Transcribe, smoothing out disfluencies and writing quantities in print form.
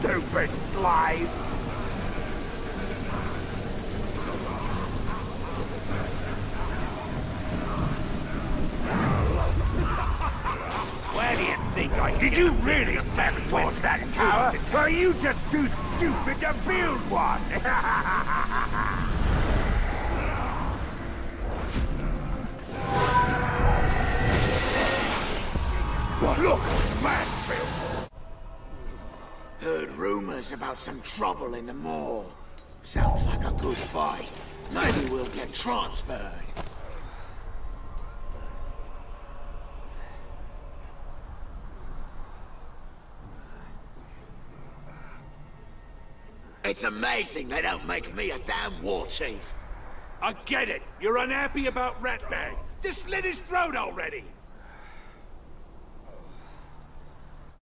stupid slave! Where do you think I did you really set towards that tower? Or are you just too stupid to build one? Look, Mansfield! Heard rumors about some trouble in the mall. Sounds like a good fight. Maybe we'll get transferred. It's amazing they don't make me a damn war chief. I get it. You're unhappy about Ratbag. Just slit his throat already.